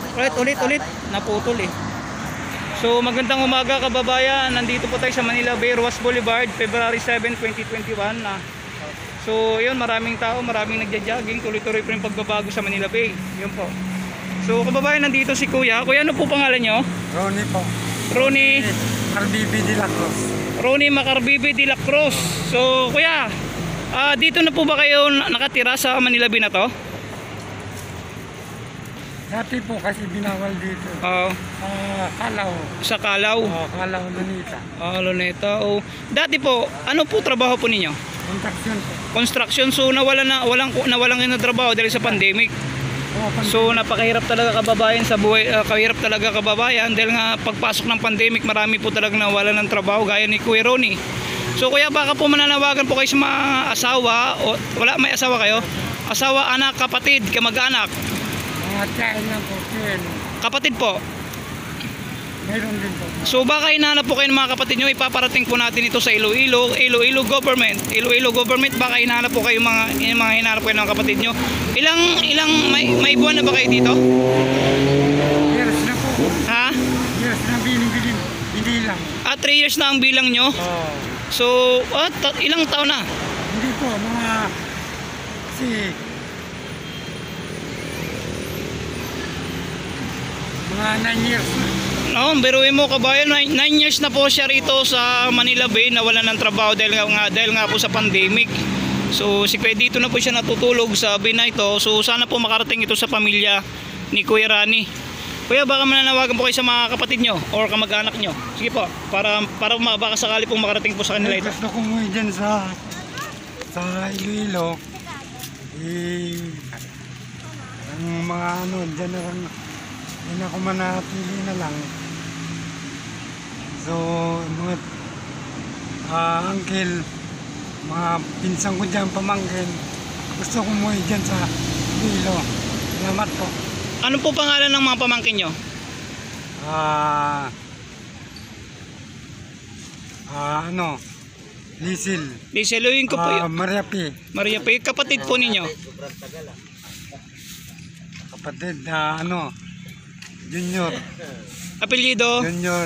Ulit. Naputol eh. So magandang umaga kababayan. Nandito po tayo sa Manila Bay, Roas Boulevard, February 7, 2021 na. So yun, maraming tao, maraming nagja-jogging. Tuloy-tuloy po yung pagbabago sa Manila Bay. Yun po. So kababayan, nandito si Kuya. Kuya, ano po pangalan nyo? Ronnie po. Ronnie Macarbibi de la Cruz. Ronnie Macarbibi de la Cruz. So Kuya, dito na po ba kayo nakatira sa Manila Bay na to? Dati po kasi binawal dito. Kalaw. Sa Kalaw. Kalaw, Lunita. Luneta. Dati po, ano po trabaho po ninyo? Construction po. Construction. So nawalang na trabaho dahil sa pandemic. So napakahirap talaga kababayan sa buhay, kahirap talaga kababayan dahil nga pagpasok ng pandemic marami po talaga nawalan ng trabaho gaya ni Kuya Ronnie. So Kuya, baka po mananawagan po kayo sa mga asawa o wala, may asawa kayo? Asawa, anak, kapatid, kamag-anak. Mga tiyahin lang po. Kapatid po. Mayroon din po. So baka hinahanap po kayo ng mga kapatid nyo, ipaparating po natin ito sa Iloilo government. Iloilo government, baka hinahanap po kayo mga hinahanap kayo ng mga kapatid nyo. May buwan na ba kayo dito? Years na po. Ha? Years na binilang. 3 years na ang bilang nyo. So, ilang taon na? Hindi po, mga 9 years na. No, biruin mo kabayan, 9 years na po siya rito sa Manila Bay na wala ng trabaho dahil nga po sa pandemic. So si Kuya dito na po siya natutulog sa bay na ito. So sana po makarating ito sa pamilya ni Kuya Ronnie. Kuya, baka mananawagan po kayo sa mga kapatid nyo or kamag-anak nyo. Sige po, para baka sakali pong makarating po sa kanila ito. Gusto ko mo dyan sa Iloilo. Ang mga dyan na lang, hindi ako manatili na lang. So, mga uncle, mga pinsang ko dyan, pamangkin, gusto ko mo dyan sa Iloilo. Salamat po. Ano po pangalan ng mga pamangkin nyo? Lisil. Liseluin ko po yun. Maria P. Maria P. Kapatid po ninyo? Kapatid, Junior. Apelyido? Junior,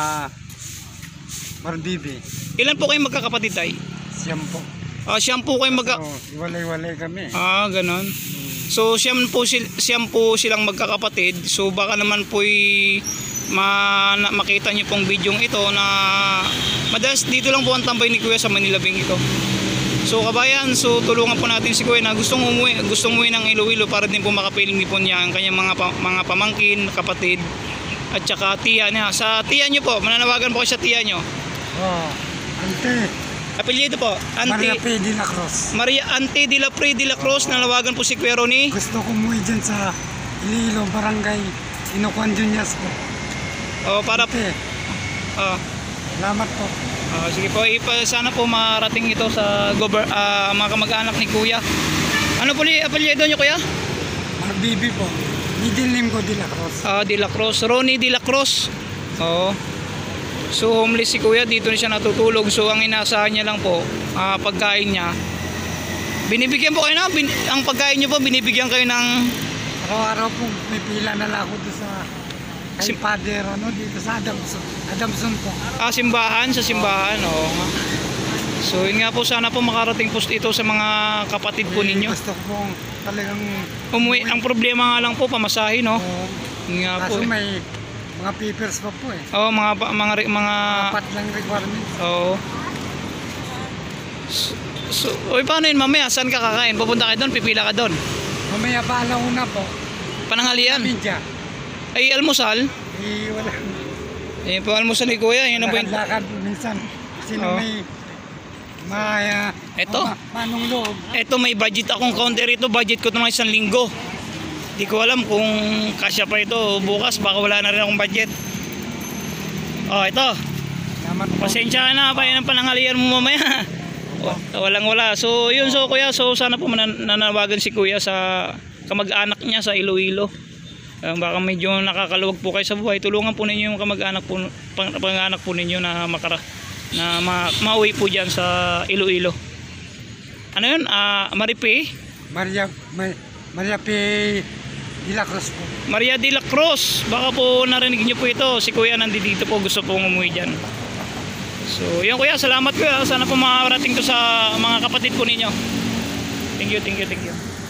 Marbibi. Ilan po kayong magkakapatid tay? Siyam po. Siyam po kayong Iwalay-walay kami. Ganon. So siyam po silang magkakapatid. So baka naman po makita nyo pong bidyong ito na madalas dito lang po ang tambay ni Kuya sa Manila Bay ito. So kabayan, so tulungan po natin si Kuya na gustong umuwi ng Iloilo para din po makapiling po niya ang kanyang mga pamangkin, kapatid at saka tiya niya. Sa tiya nyo po, mananawagan po kayo sa tiya nyo. Ante. Apelyido po? Maria P. de la Cruz. Maria Ante de la Pre de la Cruz. Nanawagan po si Kuya Ronnie. Gusto ko umuwi dyan sa Iloilo, Barangay Inocuan Juniors po. Para po. Salamat po. Sige po, sana po marating ito sa mga kamag-anak ni Kuya. Ano po apelyido nyo Kuya? Marbibi po. Middle name ko de la Cruz. De la Cruz. Ronnie de la Cruz. So homeless si Kuya, dito na siya natutulog. So ang inaasahan niya lang po, pagkain niya. Binibigyan po kayo ang pagkain niyo po, binibigyan kayo ng araw-araw po may pila na lang ako doon sa kay Father dito sa Adamson po. Simbahan, sa simbahan. So yun nga po, sana po makarating po ito sa mga kapatid po ninyo. Gusto ko pong talagang umuwi. Ang problema nga lang po, pamasahe, no? Yun nga po. Kaso may mga papers pa po mga apat lang requirements. So, paano yun mamaya? Saan ka kakain? Pupunta ka doon? Pipila ka doon? Mamaya pa alauna po. Pananghalian? Media. Ay, almusal? Wala. Po, almusal ni Kuya. Yun ang lakad minsan. Sino may ito? Manong loob. Ito, may budget akong counter ito. Budget ko ito mga 1 linggo. Di ko alam kung kasya pa ito. Bukas, baka wala na rin akong budget. Ito. Pasensya na pa yan ang pananghalian mo mamaya. Walang-wala. So, yun. So, Kuya, sana po mananawagan si Kuya sa kamag-anak niya sa Iloilo. Baka medyo nakakaluwag po kayo sa buhay. Tulungan po ninyo yung kamag-anak po ninyo na mauwi po dyan sa Iloilo. Ano yun? Maripe? Maria P. De La Cruz po. Maria de la Cruz. Baka po narinig niyo po ito. Si Kuya nandito po, gusto pong umuwi dyan. So, yun Kuya, salamat Kuya. Sana po makarating to sa mga kapatid po ninyo. Thank you, thank you, thank you.